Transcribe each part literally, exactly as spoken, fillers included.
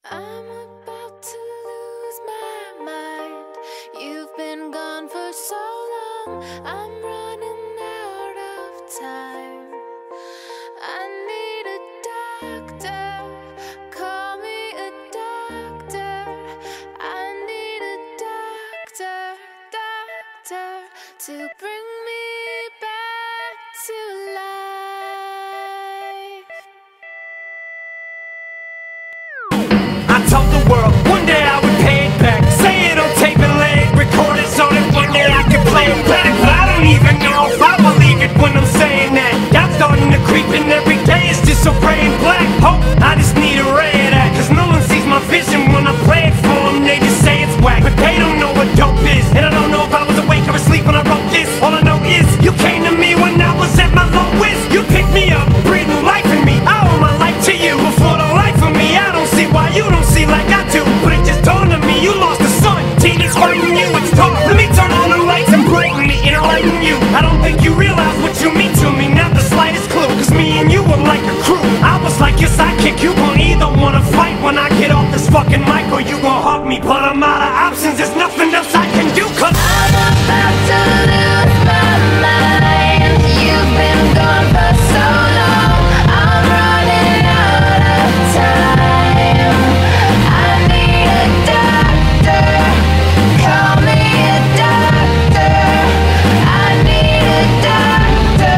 I'm about to lose my mind. You've been gone for so long, I'm running out of time. I need a doctor, call me a doctor. I need a doctor, doctor, to bring me back to life. I told the world one day I would pay it back. Say it on tape and lay it, record it so that one day I could play it back. But I don't even know if I believe it when I'm saying that. Doubt's starting to creep in every day, it's just so gray and black. Hope, I just need a ray of that, cause no one sees my vision when I play it for them. They just say it's whack, but they don't know what dope is. And I don't know if I was awake or asleep when I wrote this. All I know is, you came to me when I was at my lowest. You picked me up, breathed new life in me. I owe my life to you. Before the life of me, I don't see why you don't see like I do. But it just dawned on me, you lost the sun. Tina's fighting you, it's dark. Let me turn on the lights and brighten me, enlighten you. I don't think you realize what you mean to me, not the slightest clue. Cause me and you were like a crew. I was like your sidekick, you gon' either wanna fight when I get off this fucking mic, or you gon' hug me. But I'm out of options, there's nothing else I can do. Cause I'm about to lose my mind. You've been gone for so long, I'm running out of time. I need a doctor, call me a doctor. I need a doctor,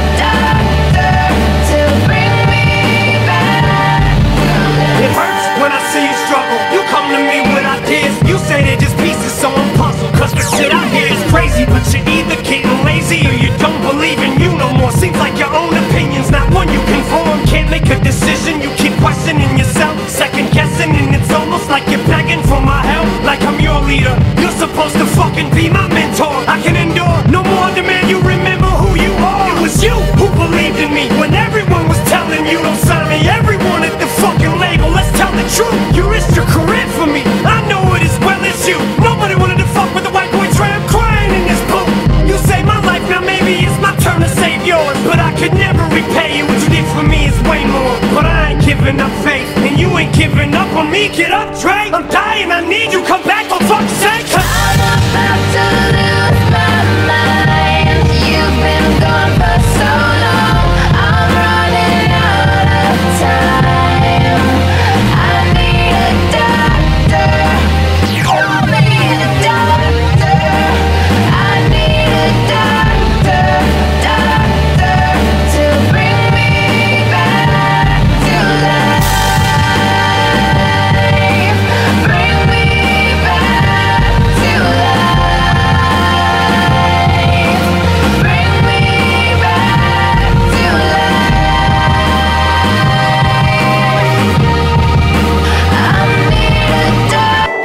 doctor, to bring me back to life. it hurts when I see you struggle. You come to me with ideas, you say they're just pieces, so I'm puzzled. Cause the shit I hear is crazy, but you're either getting lazy or you don't believe in you no more. Seems like your own opinion's not one you can form. Can't make a decision, you keep questioning yourself, second guessing, and it's almost like you're begging for my help. Like I'm your leader, you're supposed to fucking be my mentor. I can endure no more demand you remember who you are. It was you who believed in me when everyone was telling you don't sign me. Everyone at the fucking label, let's tell the truth. You risked your career for me, I know it as well as you. Nobody wanted to fuck with the white boy Trey, I'm crying in this booth. You saved my life, now maybe it's my turn to save yours. But I could never repay you, what you did for me is way more. But I ain't giving up faith, and you ain't giving up on me. Get up, Trey, I'm dying, I need you, come back for fuck's sake. I'm about to lose my mind. You've been gone for so long, I'm running out of time. I need a doctor, call me a doctor. I need a doctor, doctor, to bring me back to life. Bring me back to life. Bring me back to life. I need a doctor.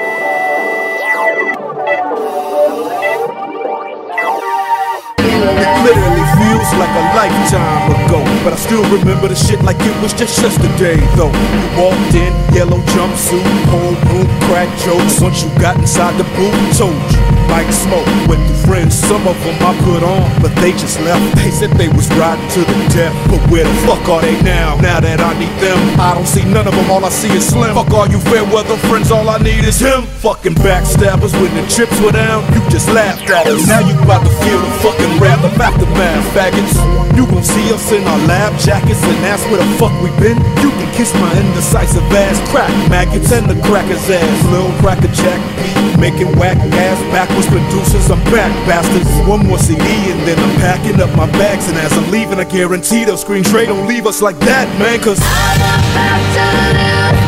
It literally feels like a lifetime ago, but I still remember the shit like it was just yesterday though. You walked in, yellow jumpsuit, homeroom crack jokes. Once you got inside the booth, told you like smoke with the friends. Some of them I put on, but they just left. They said they was riding to the death, but where the fuck are they now? Now that I need them, I don't see none of them, all I see is Slim. Fuck all you fair weather friends, all I need is him. Fucking backstabbers, when the chips were down, you just laughed at us. Now you about to feel the fucking wrath of aftermath, faggots. You gon' see us in our lab jackets and ask where the fuck we been. You can kiss my indecisive ass, crack maggots and the cracker's ass. Lil Cracker Jack beat, making whack ass backwards producers. I'm back, bastards. One more C D and then I'm packing up my bags. And as I'm leaving, I guarantee they'll screen Trey, don't leave us like that, man. Cause I'm about to lose